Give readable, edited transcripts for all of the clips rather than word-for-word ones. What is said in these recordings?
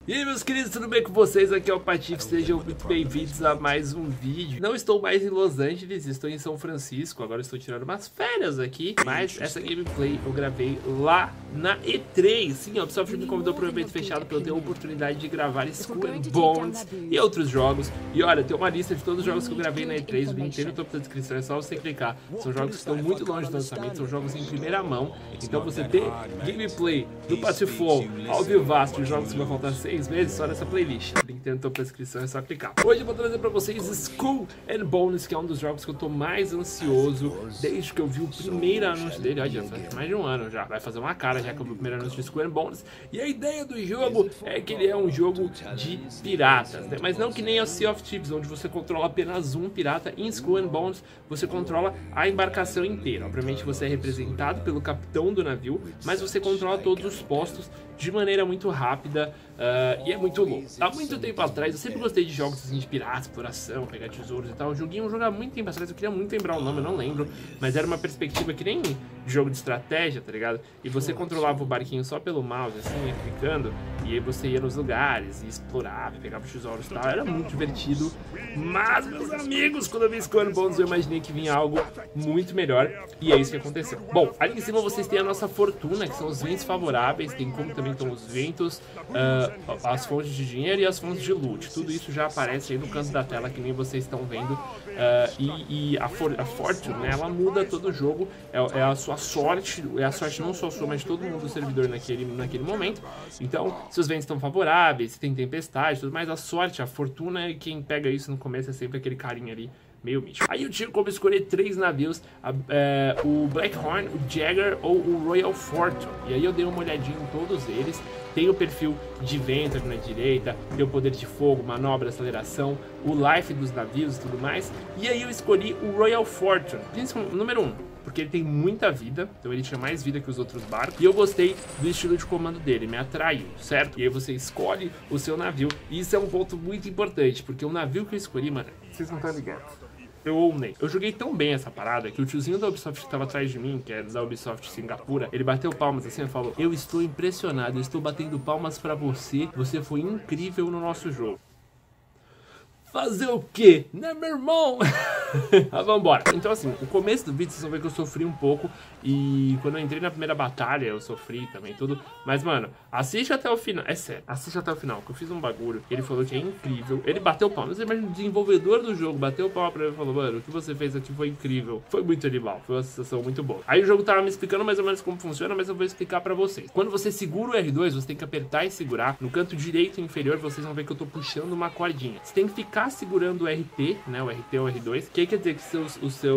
E aí, meus queridos, tudo bem com vocês? Aqui é o Patife, sejam muito bem-vindos a mais um vídeo. Não estou mais em Los Angeles, estou em São Francisco, agora estou tirando umas férias aqui. Mas essa gameplay eu gravei lá na E3. Sim, a Ubisoft me convidou para um evento fechado para eu ter a oportunidade de gravar Skull and Bones e outros jogos. E olha, tem uma lista de todos os jogos que eu gravei na E3, o link tem no topo da descrição, é só você clicar. São jogos que estão muito longe do lançamento, são jogos em primeira mão. Então você ter gameplay do Pathfall ao vivaço de jogos que vai faltar 6 meses só nessa playlist. O link tem no topo da descrição, é só clicar. Hoje eu vou trazer pra vocês Skull and Bones, que é um dos jogos que eu tô mais ansioso desde que eu vi o primeiro anúncio dele. Olha, faz mais de um ano já. Vai fazer uma cara já que eu vi o primeiro anúncio de Skull and Bones. E a ideia do jogo é que ele é um jogo de piratas, né? Mas não que nem a Sea of Thieves, onde você controla apenas um pirata. Em Skull and Bones você controla a embarcação inteira. Obviamente você é representado pelo capitão do navio, mas você controla todos os postos de maneira muito rápida e é muito louco. Há muito tempo atrás, eu sempre gostei de jogos assim, de pirata, exploração, pegar tesouros e tal. Eu joguei um jogo há muito tempo atrás, eu queria muito lembrar o nome, eu não lembro, mas era uma perspectiva que nem jogo de estratégia, tá ligado? E você controlava o barquinho só pelo mouse, assim, ia clicando, e aí você ia nos lugares e explorava, pegava os tesouros e tal. Era muito divertido, mas, meus amigos, quando eu vi Skull and Bones, eu imaginei que vinha algo muito melhor, e é isso que aconteceu. Bom, ali em cima vocês têm a nossa fortuna, que são os ventos favoráveis, tem como também estão os ventos, as fontes de dinheiro e as fontes de loot. Tudo isso já aparece aí no canto da tela, que nem vocês estão vendo. E a Fortune, né, ela muda todo o jogo, é a sua sorte, é a sorte não só sua, mas de todo mundo do servidor naquele momento. Então, se os ventos estão favoráveis, se tem tempestade, tudo mais, a sorte, a fortuna, quem pega isso no começo é sempre aquele carinha ali, meio mítico. Aí eu tinha como escolher 3 navios, o Blackhorn, o Jagger ou o Royal Fortune. E aí eu dei uma olhadinha em todos eles. Tem o perfil de vento aqui na direita, tem o poder de fogo, manobra, aceleração, o life dos navios e tudo mais. E aí eu escolhi o Royal Fortune, número 1. Porque ele tem muita vida, então ele tinha mais vida que os outros barcos. E eu gostei do estilo de comando dele, me atraiu, certo? E aí você escolhe o seu navio. E isso é um ponto muito importante, porque o navio que eu escolhi, mano, vocês não estão ligados. Eu ownei. Eu joguei tão bem essa parada que o tiozinho da Ubisoft que tava atrás de mim, que é da Ubisoft Singapura, ele bateu palmas assim e falou: eu estou impressionado, eu estou batendo palmas pra você, você foi incrível no nosso jogo. Fazer o quê? Né, meu irmão? Mas vambora. Então assim, o começo do vídeo vocês vão ver que eu sofri um pouco. E quando eu entrei na primeira batalha eu sofri também tudo. Mas mano, assiste até o final. É sério, assiste até o final, que eu fiz um bagulho. Ele falou que é incrível. Ele bateu palma. Você imagina o desenvolvedor do jogo bateu palma pra mim e falou: mano, o que você fez aqui foi incrível. Foi muito animal, foi uma sensação muito boa. Aí o jogo tava me explicando mais ou menos como funciona, mas eu vou explicar pra vocês. Quando você segura o R2, você tem que apertar e segurar. No canto direito inferior vocês vão ver que eu tô puxando uma cordinha. Você tem que ficar segurando o RT, né, o RT ou R2, que aí quer dizer que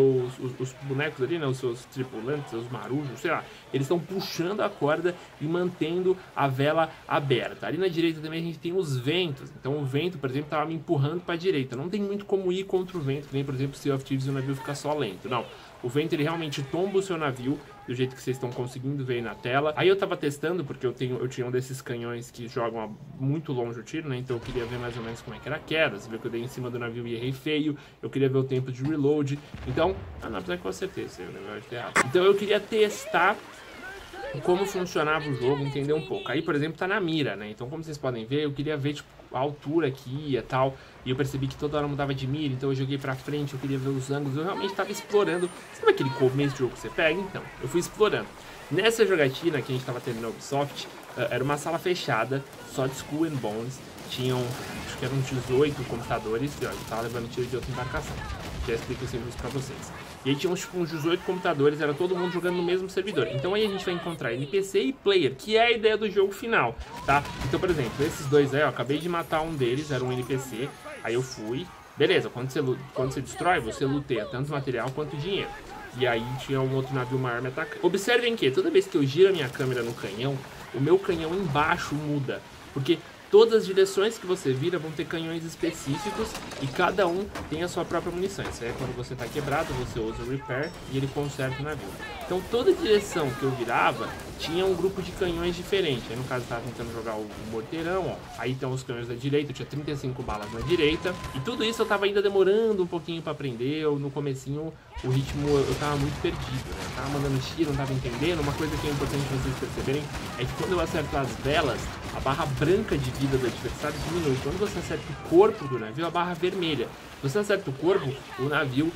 os bonecos ali, né, os seus tripulantes, os marujos, sei lá, eles estão puxando a corda e mantendo a vela aberta. Ali na direita também a gente tem os ventos, então o vento, por exemplo, tava me empurrando para a direita. Não tem muito como ir contra o vento, que nem, por exemplo, Sea of Thieves e o navio fica só lento, não. O vento ele realmente tomba o seu navio, do jeito que vocês estão conseguindo ver aí na tela. Aí eu tava testando, porque eu tinha um desses canhões que jogam a muito longe o tiro, né? Então eu queria ver mais ou menos como é que era a queda. Você viu que eu dei em cima do navio e errei feio. Eu queria ver o tempo de reload. Então, não, apesar que eu acertei, isso aí, o negócio de errado. Então eu queria testar como funcionava o jogo, entender um pouco. Aí, por exemplo, tá na mira, né? Então, como vocês podem ver, eu queria ver, tipo, a altura que ia e tal. E eu percebi que toda hora mudava de mira, então eu joguei pra frente, eu queria ver os ângulos. Eu realmente tava explorando. Sabe aquele começo de jogo que você pega? Então, eu fui explorando. Nessa jogatina que a gente tava tendo na Ubisoft, era uma sala fechada, só de Skull and Bones. Tinham, acho que eram 18 computadores. E ó, eu tava levando tiro de outra embarcação. Já explico sempre isso pra vocês. E aí tinha uns 18 computadores, era todo mundo jogando no mesmo servidor. Então aí a gente vai encontrar NPC e player, que é a ideia do jogo final, tá? Então, por exemplo, esses dois aí, ó, acabei de matar um deles, era um NPC. Aí eu fui, beleza, quando você destrói, você luteia tanto material quanto dinheiro. E aí tinha um outro navio maior me atacando. Observem que toda vez que eu giro a minha câmera no canhão, o meu canhão embaixo muda, porque todas as direções que você vira vão ter canhões específicos e cada um tem a sua própria munição. Isso aí é quando você está quebrado, você usa o repair e ele conserta o navio. Então toda direção que eu virava tinha um grupo de canhões diferente. Aí no caso eu estava tentando jogar o morteirão, ó. Aí estão os canhões da direita, eu tinha 35 balas na direita. E tudo isso eu estava ainda demorando um pouquinho para aprender. No comecinho o ritmo eu estava muito perdido, né? Eu tava mandando tiro, não estava entendendo. Uma coisa que é importante vocês perceberem é que quando eu acerto as velas, a barra branca de vida do adversário diminui. Quando você acerta o corpo do navio, a barra vermelha. Se você acerta o corpo, o navio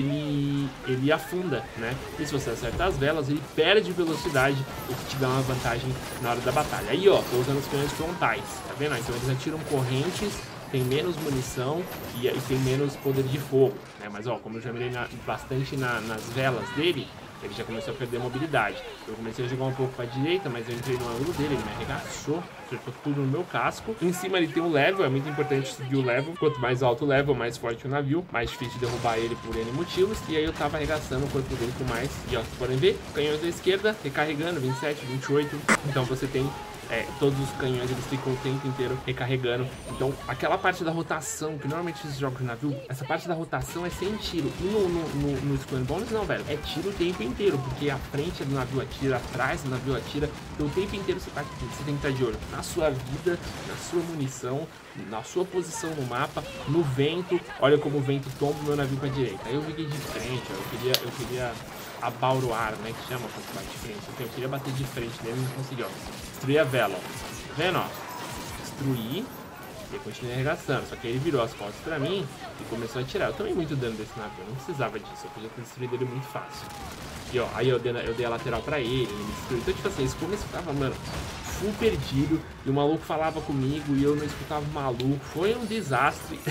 ele afunda, né? E se você acerta as velas, ele perde velocidade, o que te dá uma vantagem na hora da batalha. Aí, ó, tô usando os canhões frontais, tá vendo? Então eles atiram correntes, tem menos munição e tem menos poder de fogo, né? Mas, ó, como eu já mirei bastante nas velas dele, ele já começou a perder mobilidade. Eu comecei a jogar um pouco pra direita, mas eu entrei no ângulo dele, ele me arregaçou, acertou tudo no meu casco. Em cima ele tem um level, é muito importante seguir o level. Quanto mais alto o level, mais forte o navio, mais difícil de derrubar ele por N motivos. E aí eu tava arregaçando o corpo dele com mais. E ó, vocês podem ver, canhões da esquerda, recarregando, 27, 28. Então você tem... todos os canhões eles ficam o tempo inteiro recarregando. Então aquela parte da rotação, que normalmente esses jogos de navio, essa parte da rotação é sem tiro. E no Skull and Bones não, velho, é tiro o tempo inteiro, porque a frente do navio atira, atrás do navio atira. Então o tempo inteiro você tem que estar de olho na sua vida, na sua munição, na sua posição no mapa, no vento. Olha como o vento tomba o meu navio pra direita. Aí eu fiquei de frente, ó, eu queria abauroar, né, que chama quando bate de frente. Eu queria bater de frente nele e não consegui, ó. Destruir a vela, ó. Tá vendo, ó? Destruir. E eu continuei arregaçando. Só que ele virou as costas pra mim e começou a atirar. Eu tomei muito dano desse navio. Eu não precisava disso. Eu podia ter destruído ele muito fácil. E ó, aí eu dei a lateral pra ele me destruiu. Então, tipo assim, esse começo ficava, mano, full perdido. E o maluco falava comigo e eu não escutava o maluco. Foi um desastre.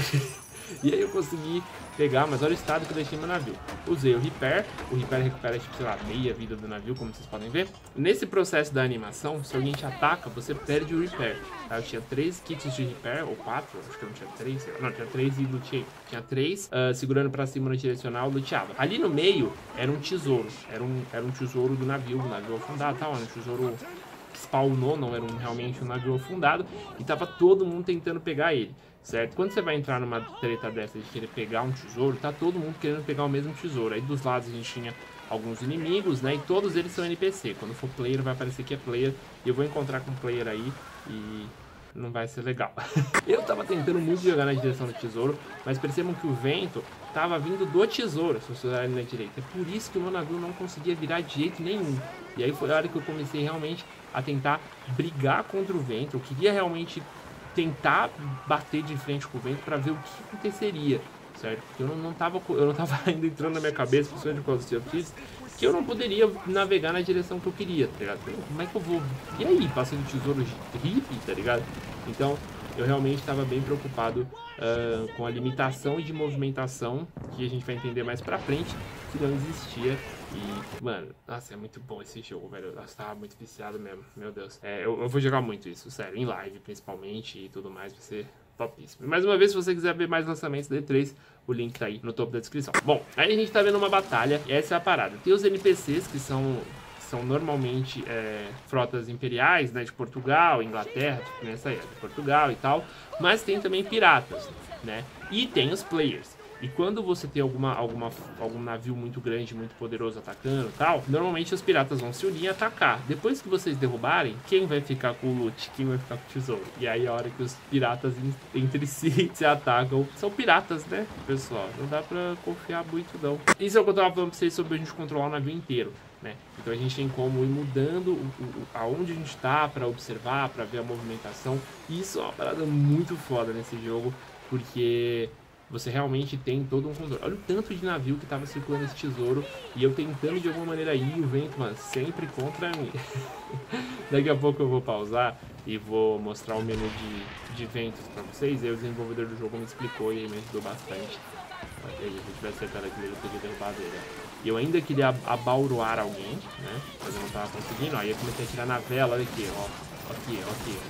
E aí eu consegui pegar, mas olha o estado que eu deixei meu navio. Usei o repair recupera, tipo, sei lá, meia vida do navio, como vocês podem ver. Nesse processo da animação, se alguém te ataca, você perde o repair, tá? Eu tinha 3 kits de repair, ou 4, acho que eu não tinha 3, sei lá. Não, tinha 3 e luteei. Tinha 3, segurando pra cima no direcional, luteava. Ali no meio, era um tesouro, era um tesouro do navio, o navio afundado, tá? Era um tesouro que spawnou, não era realmente um navio afundado, e tava todo mundo tentando pegar ele. Certo? Quando você vai entrar numa treta dessa de querer pegar um tesouro, tá todo mundo querendo pegar o mesmo tesouro. Aí dos lados a gente tinha alguns inimigos, né? E todos eles são NPC. Quando for player vai aparecer que é player. E eu vou encontrar com um player aí e não vai ser legal. Eu tava tentando muito jogar na direção do tesouro, mas percebam que o vento tava vindo do tesouro, se vocês olharem na direita. É por isso que o meu navio não conseguia virar de jeito nenhum. E aí foi a hora que eu comecei realmente a tentar brigar contra o vento. Eu queria realmente tentar bater de frente com o vento para ver o que aconteceria, certo? Porque eu não tava ainda entrando na minha cabeça, principalmente por causa do Chiefs, que eu não poderia navegar na direção que eu queria, tá ligado? Como é que eu vou? E aí, passando tesouro hippie, tá ligado? Então, eu realmente estava bem preocupado com a limitação de movimentação, que a gente vai entender mais pra frente, que não existia. E, mano, nossa, é muito bom esse jogo, velho. Nossa, tava muito viciado mesmo, meu Deus. Eu vou jogar muito isso, sério, em live principalmente e tudo mais, vai ser topíssimo. E mais uma vez, se você quiser ver mais lançamentos da E3, o link tá aí no topo da descrição. Bom, aí a gente tá vendo uma batalha, e essa é a parada. Tem os NPCs que são normalmente frotas imperiais, né, de Portugal, Inglaterra, tipo nessa aí, de Portugal e tal, mas tem também piratas, né, e tem os players. E quando você tem algum navio muito grande, muito poderoso atacando e tal, normalmente os piratas vão se unir e atacar. Depois que vocês derrubarem, quem vai ficar com o loot? Quem vai ficar com o tesouro? E aí a hora que os piratas entre si se atacam, são piratas, né, pessoal? Não dá pra confiar muito, não. Isso é o que eu tava falando pra vocês sobre a gente controlar o navio inteiro, né? Então a gente tem como ir mudando aonde a gente tá pra observar, pra ver a movimentação. E isso é uma parada muito foda nesse jogo, porque você realmente tem todo um controle. Olha o tanto de navio que tava circulando esse tesouro. E eu tentando de alguma maneira ir, o vento, mano, sempre contra mim. Daqui a pouco eu vou pausar e vou mostrar o menu de ventos pra vocês. E aí o desenvolvedor do jogo me explicou e aí me ajudou bastante. Se eu tivesse acertado aquilo, eu teria derrubado ele. E eu ainda queria abauroar alguém, né? Mas eu não tava conseguindo. Aí eu comecei a tirar na vela, olha aqui, ó. Aqui, ó, aqui.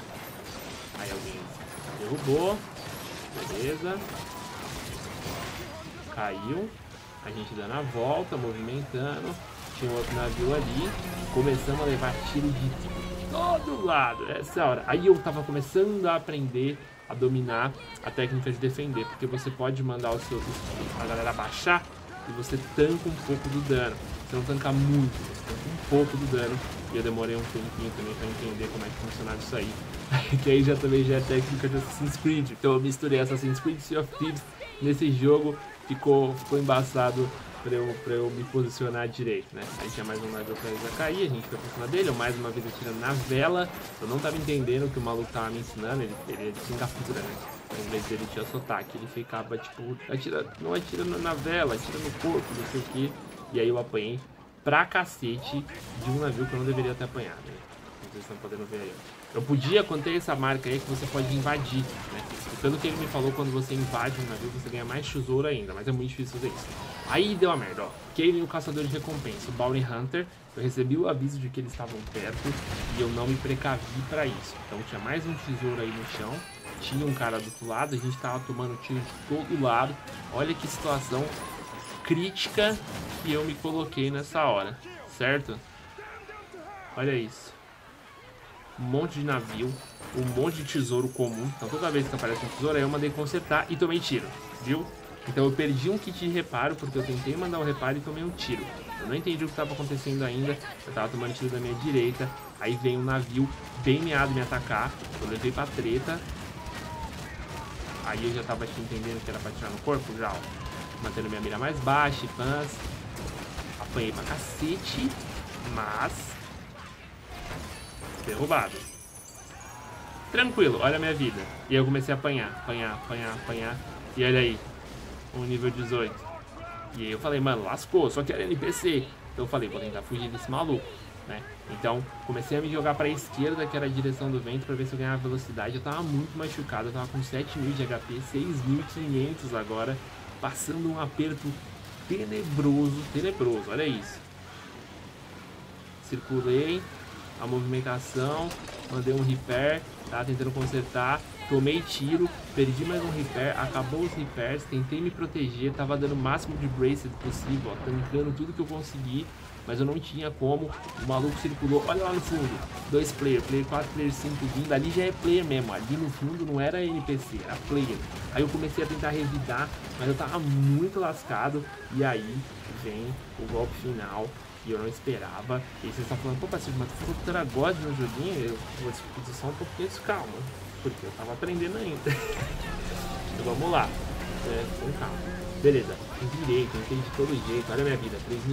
Aí alguém derrubou. Beleza. Caiu, a gente dando a volta, movimentando, tinha um outro navio ali, começamos a levar tiro de todo lado, essa hora. Aí eu tava começando a aprender a dominar a técnica de defender, porque você pode mandar a galera baixar e você tanca um pouco do dano. Você não tanca muito, você tanca um pouco do dano. E eu demorei um tempinho também pra entender como é que funcionava isso aí. Que aí também já é técnica de Assassin's Creed. Então eu misturei Assassin's Creed e Sea of Thieves nesse jogo ficou embaçado pra eu me posicionar direito, né? Aí tinha mais um navio pra eles a cair, a gente foi pra cima dele, eu mais uma vez atirando na vela. Eu não tava entendendo o que o maluco tava me ensinando, ele é de Singapura, né? Em vez dele tinha sotaque, ele ficava tipo, não atira na vela, atira no corpo, não sei o que. E aí eu apanhei pra cacete de um navio que eu não deveria ter apanhado, né? Vocês estão podendo ver aí. Eu podia, quando tem essa marca aí, que você pode invadir, né? E pelo que ele me falou, quando você invade um navio, você ganha mais tesouro ainda, mas é muito difícil fazer isso. Aí deu a merda, ó. Kaylin, o caçador de recompensa, o Bounty Hunter. Eu recebi o aviso de que eles estavam perto e eu não me precavi pra isso. Então tinha mais um tesouro aí no chão. Tinha um cara do outro lado, a gente tava tomando tiro de todo lado. Olha que situação crítica que eu me coloquei nessa hora, certo? Olha isso. Um monte de navio, um monte de tesouro comum. Então toda vez que aparece um tesouro aí eu mandei consertar e tomei tiro, viu? Então eu perdi um kit de reparo porque eu tentei mandar um reparo e tomei um tiro. Eu não entendi o que estava acontecendo ainda. Eu tava tomando tiro da minha direita. Aí vem um navio bem meado me atacar. Eu levei pra treta. Aí eu já tava aqui entendendo que era pra tirar no corpo já, ó. Mantendo minha mira mais baixa e pãs. Apanhei pra cacete. Mas derrubado. Tranquilo, olha a minha vida. E eu comecei a apanhar. E olha aí. Um nível 18. E aí eu falei, mano, lascou, só que era NPC. Então eu falei, vou tentar fugir desse maluco, né? Então comecei a me jogar pra esquerda, que era a direção do vento, pra ver se eu ganhava velocidade. Eu tava muito machucado, eu tava com 7.000 de HP, 6.500 agora. Passando um aperto tenebroso, olha isso. Circulei a movimentação, mandei um repair, tava tentando consertar, tomei tiro, perdi mais um repair, acabou os repairs, tentei me proteger, tava dando o máximo de braced possível, ó, tancando tudo que eu consegui, mas eu não tinha como, o maluco circulou, olha lá no fundo, 2 player 4, player 5 vindo, ali já é player mesmo, ali no fundo não era NPC, era player. Aí eu comecei a tentar revidar, mas eu tava muito lascado, e aí vem o golpe final, que eu não esperava. E vocês estão falando, pô, parceiro, mas tu falou que tu era God no joguinho? Eu vou discutir só um pouquinho, calma, porque eu tava aprendendo ainda. Então vamos lá, com calma. Beleza, virei, tentei de todo jeito, olha a minha vida,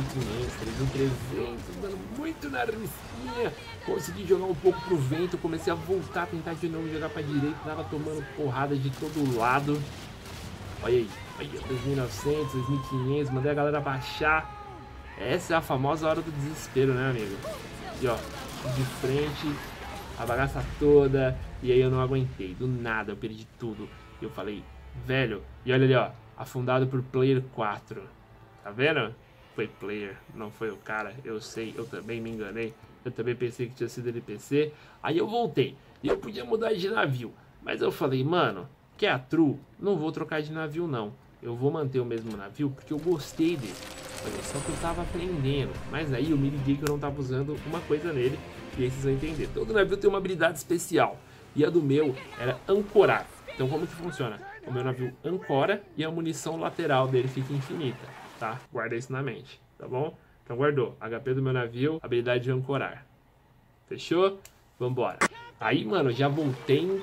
3.500, 3.300, dando muito na risquinha. Consegui jogar um pouco pro vento, comecei a voltar, tentar de novo jogar pra direita, tava tomando porrada de todo lado. Olha aí, olha, 2.900, 2.500, mandei a galera baixar. Essa é a famosa hora do desespero, né, amigo? E ó, de frente, a bagaça toda, e aí eu não aguentei, do nada, eu perdi tudo. E eu falei, velho, e olha ali, ó, afundado por player 4. Tá vendo? Foi player, não foi o cara, eu sei, eu também me enganei. Eu também pensei que tinha sido NPC. Aí eu voltei, e eu podia mudar de navio. Mas eu falei, mano, que é a true, não vou trocar de navio não. Eu vou manter o mesmo navio porque eu gostei dele. Só que eu tava aprendendo. Mas aí eu me liguei que eu não tava usando uma coisa nele. E aí vocês vão entender. Todo navio tem uma habilidade especial. E a do meu era ancorar. Então como que funciona? O meu navio ancora e a munição lateral dele fica infinita. Tá? Guarda isso na mente. Tá bom? Então guardou. HP do meu navio, habilidade de ancorar. Fechou? Vambora. Aí, mano, já voltei.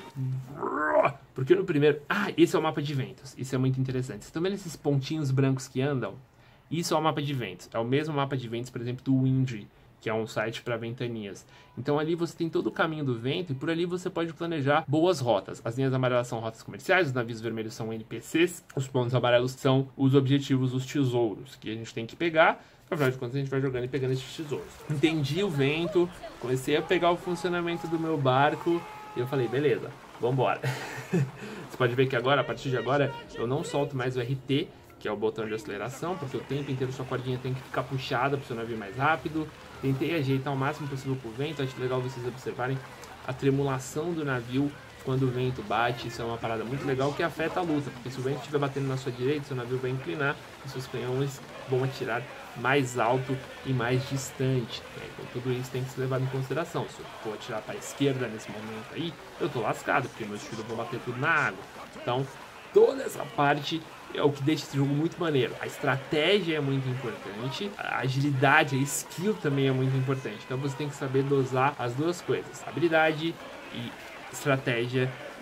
Porque no primeiro... Ah, esse é o mapa de ventos. Isso é muito interessante. Vocês estão vendo esses pontinhos brancos que andam? Isso é o mapa de ventos. É o mesmo mapa de ventos, por exemplo, do Windry, que é um site para ventanias. Então ali você tem todo o caminho do vento e por ali você pode planejar boas rotas. As linhas amarelas são rotas comerciais, os navios vermelhos são NPCs, os pontos amarelos são os objetivos, os tesouros, que a gente tem que pegar. Afinal de contas a gente vai jogando e pegando esses tesouros. Entendi o vento, comecei a pegar o funcionamento do meu barco e eu falei, beleza, vambora. Você pode ver que agora, a partir de agora, eu não solto mais o RT, que é o botão de aceleração, porque o tempo inteiro sua cordinha tem que ficar puxada para o seu navio mais rápido. Tentei ajeitar o máximo possível com o vento, acho legal vocês observarem a tremulação do navio quando o vento bate. Isso é uma parada muito legal que afeta a luta, porque se o vento estiver batendo na sua direita, seu navio vai inclinar e seus canhões vão atirar mais alto e mais distante, né? Então tudo isso tem que ser levado em consideração. Se eu for atirar para a esquerda nesse momento aí, eu tô lascado, porque meus tiros vão bater tudo na água. Então toda essa parte é o que deixa esse jogo muito maneiro. A estratégia é muito importante, a agilidade, a skill também é muito importante. Então você tem que saber dosar as duas coisas, habilidade e estratégia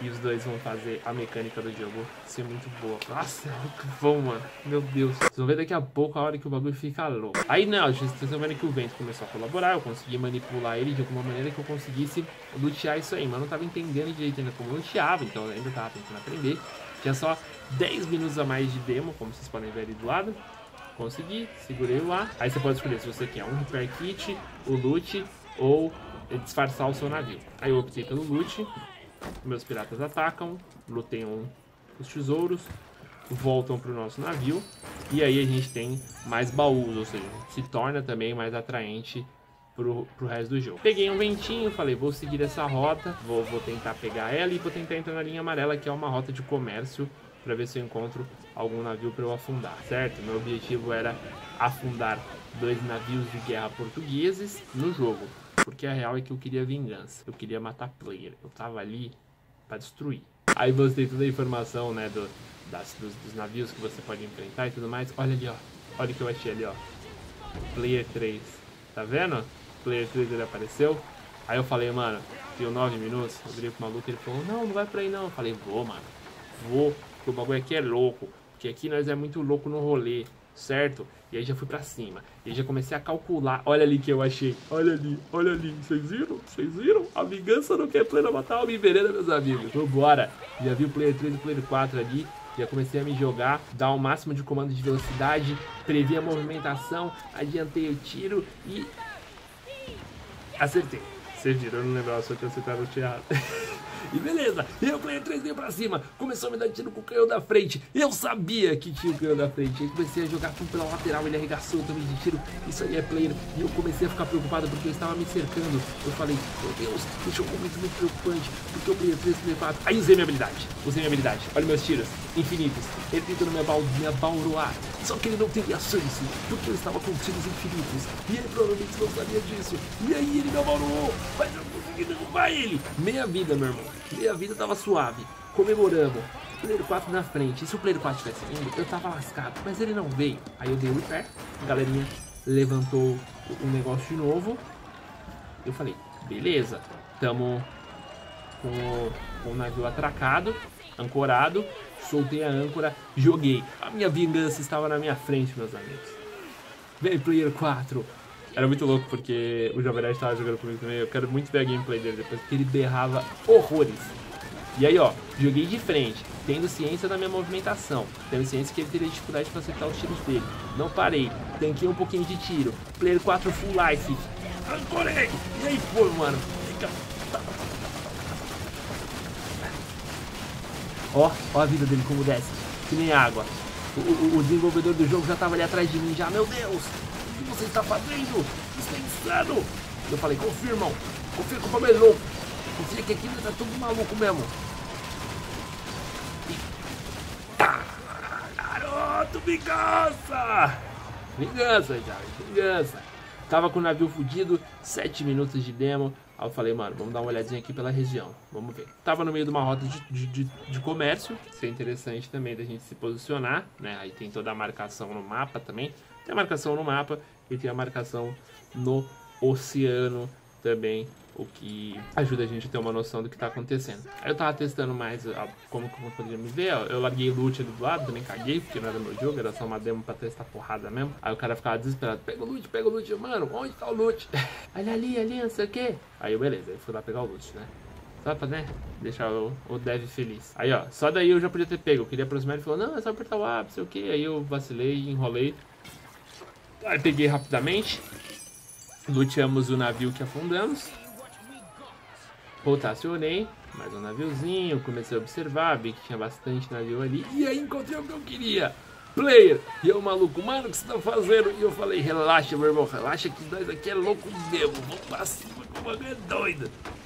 E os dois vão fazer a mecânica do jogo ser muito boa. Nossa, é muito bom, mano. Meu Deus. Vocês vão ver daqui a pouco a hora que o bagulho fica louco. Aí não, vocês estão vendo que o vento começou a colaborar. Eu consegui manipular ele de alguma maneira que eu conseguisse lutear isso aí. Mas eu não tava entendendo direito ainda como luteava, então eu ainda tava tentando aprender. Tinha só 10 minutos a mais de demo, como vocês podem ver ali do lado. Consegui, segurei o A. Aí você pode escolher se você quer um repair kit, o loot ou disfarçar o seu navio. Aí eu optei pelo loot. Meus piratas atacam, luteiam os tesouros, voltam para o nosso navio. E aí a gente tem mais baús, ou seja, se torna também mais atraente pro resto do jogo. Peguei um ventinho, falei, vou seguir essa rota, vou tentar pegar ela e vou tentar entrar na linha amarela, que é uma rota de comércio, para ver se eu encontro algum navio para eu afundar, certo? Meu objetivo era afundar 2 navios de guerra portugueses no jogo, porque a real é que eu queria vingança, eu queria matar player, eu tava ali para destruir. Aí você tem toda a informação, né, dos navios que você pode enfrentar e tudo mais. Olha ali, ó, olha o que eu achei ali, ó, player 3, tá vendo? Player 3 ele apareceu. Aí eu falei, mano, tenho 9 minutos, eu virei pro maluco, ele falou, não vai pra aí não. Eu falei, vou, mano, vou. Porque o bagulho aqui é louco, porque aqui nós é muito louco no rolê, certo? E aí já fui pra cima, e aí já comecei a calcular. Olha ali que eu achei, olha ali, vocês viram? Vocês viram? A vingança não quer plena matar a Almiverena, meus amigos. Vambora, já vi o player 3 e o player 4 ali, já comecei a me jogar, dar o máximo de comando de velocidade, previ a movimentação, adiantei o tiro e acertei. Vocês viram, eu não lembrava se eu tinha acertado o teatro. E beleza, e o player 3 veio pra cima, começou a me dar tiro com o canhão da frente. Eu sabia que tinha o canhão da frente. Aí comecei a jogar tudo pela lateral, ele arregaçou também de tiro. Isso aí é player. E eu comecei a ficar preocupado porque eu estava me cercando. Eu falei, meu Deus, deixa um momento muito preocupante, porque o player 3, player 4. Aí usei minha habilidade, olha meus tiros, infinitos. Ele tentando me abauroar, só que ele não teria chance, porque eu estava com tiros infinitos. E ele provavelmente não sabia disso. E aí ele me abaurou, mas eu consegui derrubar ele. Meia vida, meu irmão. Meia vida tava suave, comemorando. Player 4 na frente. E se o Player 4 tivesse vindo, eu tava lascado. Mas ele não veio. Aí eu dei o repair. A galerinha levantou o negócio de novo. Eu falei, beleza. Tamo com o navio atracado, ancorado. Soltei a âncora, joguei. A minha vingança estava na minha frente, meus amigos. Vem, Player 4. Era muito louco porque o Jovem Nerd estava jogando comigo também. Eu quero muito ver a gameplay dele depois, porque ele berrava horrores. E aí, ó, joguei de frente, tendo ciência da minha movimentação, tendo ciência que ele teria dificuldade para acertar os tiros dele. Não parei, tanquei um pouquinho de tiro. Player 4 full life. Ancorei! E aí foi, mano. Fica... Ó a vida dele como desce, que nem água. O desenvolvedor do jogo já tava ali atrás de mim já. Meu Deus! O que você está fazendo? Isso é insano! Eu falei, confia, irmão. Confia que o bagulho é louco. Confia que aqui tá tudo maluco mesmo. Garoto, vingança! Vingança, já, vingança. Tava com o navio fudido, 7 minutos de demo. Aí eu falei, mano, vamos dar uma olhadinha aqui pela região. Vamos ver. Tava no meio de uma rota de comércio. Isso é interessante também da gente se posicionar, né? Aí tem toda a marcação no mapa também. Tem a marcação no mapa e tem a marcação no oceano também, o que ajuda a gente a ter uma noção do que tá acontecendo. Aí eu tava testando mais como eu poderia me ver, ó. Eu larguei loot ali do lado, também caguei, porque não era meu jogo, era só uma demo pra testar porrada mesmo. Aí o cara ficava desesperado, pega o loot, mano, onde tá o loot? Olha ali, não sei o que. Aí eu, beleza, aí fui lá pegar o loot, né? Só pra, né, deixar o dev feliz. Aí, ó, só daí eu já podia ter pego. Eu queria aproximar, ele falou, não, é só apertar o A, não sei o que. Aí eu vacilei, enrolei. Aí peguei rapidamente. Luteamos o navio que afundamos. Rotacionei, mais um naviozinho, comecei a observar, vi que tinha bastante navio ali. E aí encontrei o que eu queria. Player! E eu, maluco, mano, o que você tá fazendo? E eu falei, relaxa, meu irmão, relaxa que nós aqui é louco mesmo. Vamos pra cima, que o bagulho é doido.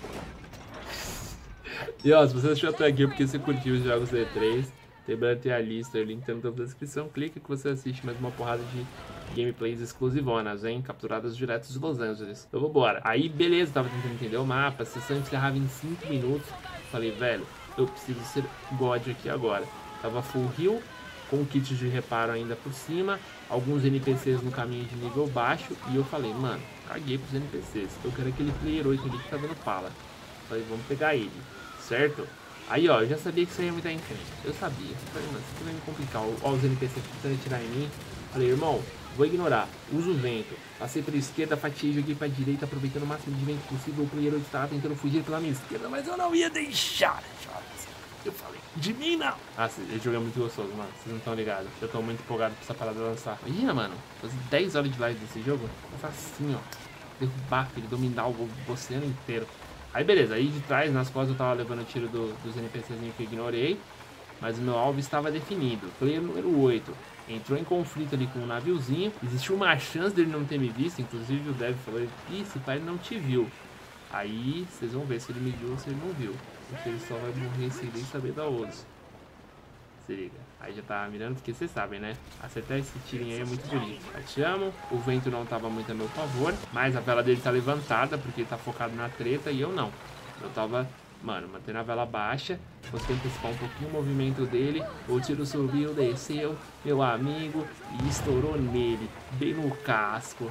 E ó, se você achou até aqui porque você curtiu os jogos da E3, lembrando de ter a lista, o link tá no topo da descrição, clica que você assiste mais uma porrada de gameplays exclusivonas, hein? Capturadas diretos de Los Angeles. Então vambora. Aí beleza, tava tentando entender o mapa, a sessão encerrava em 5 minutos. Falei, velho, eu preciso ser God aqui agora. Tava full heal, com kit de reparo ainda por cima, alguns NPCs no caminho de nível baixo, e eu falei, mano, caguei pros NPCs. Eu quero aquele player 8 ali que tá dando pala. Falei, vamos pegar ele, certo? Aí, ó, eu já sabia que isso aí ia me dar encrenca. Eu sabia. Eu falei, mano, isso aqui vai me complicar. Ó, os NPC tentando atirar em mim. Falei, irmão, vou ignorar. Uso o vento. Passei pela esquerda, fatiei, joguei pra direita, aproveitando o máximo de vento possível. O player estava tentando fugir pela minha esquerda, mas eu não ia deixar. Eu falei, de mim não. Ah, esse jogo é muito gostoso, mano. Vocês não estão ligados. Eu tô muito empolgado pra essa parada lançar. Imagina, mano, fazer 10 horas de live desse jogo. Fazer assim, ó. Derrubar, ele dominar o oceano inteiro. Aí beleza, aí de trás, nas costas eu tava levando o tiro dos NPCzinhos que eu ignorei. Mas o meu alvo estava definido. Player número 8. Entrou em conflito ali com um naviozinho. Existiu uma chance dele não ter me visto. Inclusive o Dev falou, ih, esse pai não te viu. Aí vocês vão ver se ele me viu ou se ele não viu. Porque ele só vai morrer sem nem saber da osso. Se liga. Aí já tava mirando, porque vocês sabem, né? Acertar esse tirinho aí é muito bonito. Atiamos. O vento não tava muito a meu favor. Mas a vela dele tá levantada, porque ele tá focado na treta e eu não. Eu tava, mano, mantendo a vela baixa. Consegui antecipar um pouquinho o movimento dele. O tiro subiu, desceu, meu amigo, e estourou nele. Bem no casco.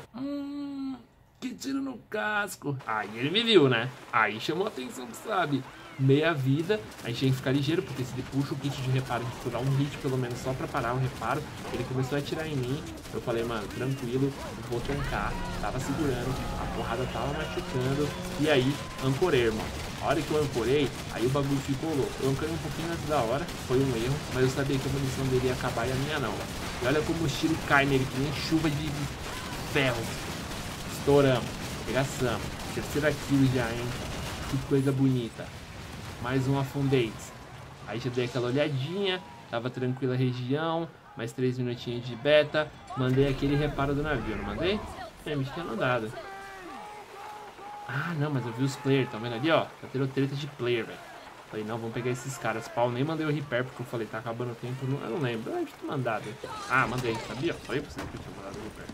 Que tiro no casco. Aí ele me viu, né? Aí chamou a atenção, sabe? Meia vida, a gente tinha que ficar ligeiro, porque se ele puxa o kit de reparo, a gente precisa dar um hit pelo menos só pra parar o reparo. Ele começou a atirar em mim, eu falei, mano, tranquilo, vou tancar. Tava segurando, a porrada tava machucando, e aí, ancorei, irmão. A hora que eu ancorei, aí o bagulho ficou louco. Eu ancorei um pouquinho antes da hora, foi um erro, mas eu sabia que a munição dele ia acabar e a minha não. E olha como o tiro cai nele, que nem chuva de ferro. Estouramos, regaçamos, terceira kill já, hein? Que coisa bonita. Mais um afundês. Aí já dei aquela olhadinha, tava tranquila a região, mais 3 minutinhos de beta, mandei aquele reparo do navio, não mandei? É, me tinha mandado. Ah, não, mas eu vi os players, tá vendo ali, ó? Tá tendo treta de player, velho. Falei, não, vamos pegar esses caras, pau. Nem mandei o repair, porque eu falei, tá acabando o tempo, eu não lembro. Eu acho que mandado. Ah, mandei, sabia? Falei pra vocês que eu tinha mandado o repair.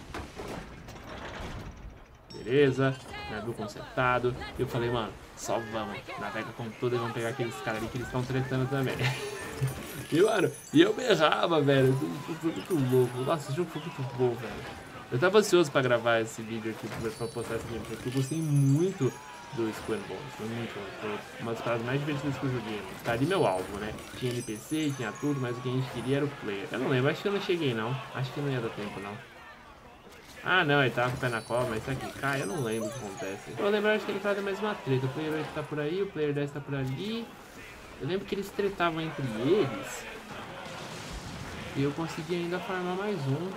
Beleza, navio consertado. Eu falei, mano, só vamos, navega com tudo e vamos pegar aqueles caras ali que eles estão tretando também. E, mano, e eu berrava, velho. Foi muito louco. Nossa, esse jogo foi muito bom, velho. Eu tava ansioso pra gravar esse vídeo aqui, pra postar esse vídeo, porque eu gostei muito do Skull and Bones. Foi muito bom. Foi uma das paradas mais divertidas que eu joguei. Tá ali meu alvo, né? Tinha NPC, tinha tudo, mas o que a gente queria era o player. Eu não lembro, acho que eu não cheguei, não. Acho que não ia dar tempo, não. Ah, não, ele tava com o pé na cova, mas isso aqui cai, eu não lembro o que acontece. Eu lembro, acho que ele faz mais uma treta. O player 8 tá por aí, o player 10 tá por ali. Eu lembro que eles tretavam entre eles. E eu consegui ainda farmar mais um.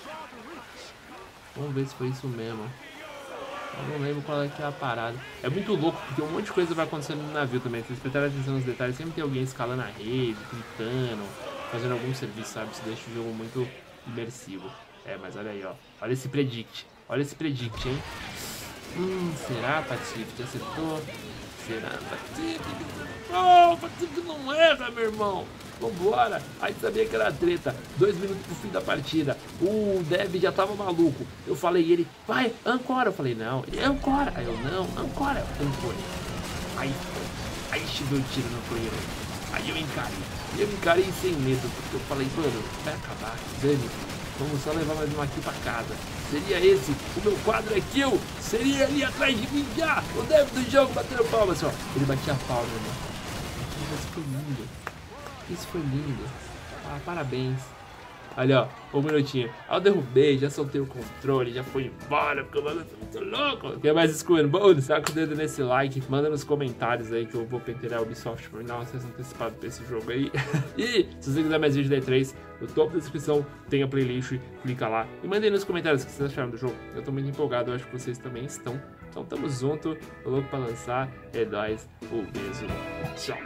Vamos ver se foi isso mesmo. Eu não lembro qual é que é a parada. É muito louco, porque um monte de coisa vai acontecendo no navio também. Se vocês prestarem atenção nos detalhes, sempre tem alguém escalando a rede, pintando, fazendo algum serviço, sabe? Isso deixa o jogo muito imersivo. É, mas olha aí, ó. Olha esse predict. Olha esse predict, hein? Será, Patife? Acertou? Será, Patife? Oh, Patife não erra, meu irmão. Vambora. Aí sabia que era treta. 2 minutos pro fim da partida. O Dev já tava maluco. Eu falei, ele, vai, ancora. Eu falei, não. Ele, ancora. Aí eu, não, ancora. Eu ancorei. Aí foi. Aí choveu o tiro no player. Aí eu encarei. Eu encarei sem medo, porque eu falei, mano, vai acabar. Dani, vamos só levar mais um aqui pra casa. Seria esse, o meu quadro é kill. Seria ali atrás de mim já. O Dev do jogo batendo palmas, ó. Ele batia a palma, irmão. Isso foi lindo. Isso foi lindo. Ah, parabéns. Olha, ó, um minutinho. Aí eu derrubei, já soltei o controle, já foi embora, porque o bagulho tá muito louco. Quer mais Skull and Bones? Saca o dedo nesse like, manda nos comentários aí que eu vou pentear a Ubisoft pra me dar um acesso antecipado pra esse jogo aí. E se você quiser mais vídeo da E3, no topo da descrição tem a playlist, clica lá. E mandem nos comentários o que vocês acharam do jogo. Eu tô muito empolgado, eu acho que vocês também estão. Então tamo junto, tô louco pra lançar. É nóis, um beijo, tchau.